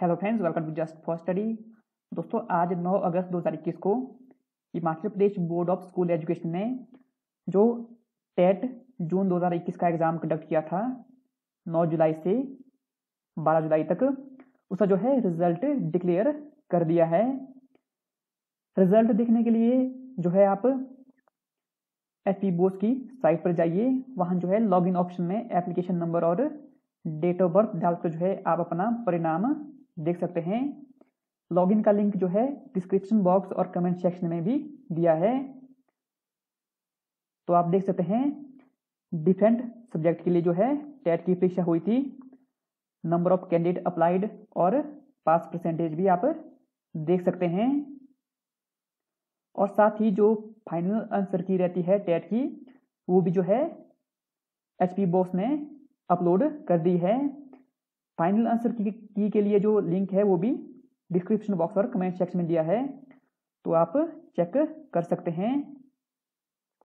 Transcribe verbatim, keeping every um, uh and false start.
Hello friends, welcome to just for study. दोस्तों, आज नौ अगस्त दो हज़ार इक्कीस को Himachal Pradesh board of school education ने जो टेट जून दो हज़ार इक्कीस का एग्ज़ाम कंडक्ट किया था नौ जुलाई से बारह जुलाई तक, उसका जो है रिजल्ट डिक्लेयर कर दिया है। रिजल्ट देखने के लिए जो है आप एच पी बोस की साइट पर जाइए। वहाँ जो है लॉगिन ऑप्शन में एप्लीकेशन नंबर और डेट ऑफ बर्थ डालकर जो है आप अपना परिणाम देख सकते हैं। लॉगिन का लिंक जो है डिस्क्रिप्शन बॉक्स और कमेंट सेक्शन में भी दिया है। तो आप देख सकते हैं डिफरेंट सब्जेक्ट के लिए जो है टेट की परीक्षा हुई थी। नंबर ऑफ कैंडिडेट अप्लाइड और पास परसेंटेज भी आप देख सकते हैं। और साथ ही जो फाइनल आंसर की रहती है टेट की, वो भी जो है एच पी बॉस ने अपलोड कर दी है। फाइनल आंसर की, की के लिए जो लिंक है वो भी डिस्क्रिप्शन बॉक्स और कमेंट सेक्शन में दिया है, तो आप चेक कर सकते हैं।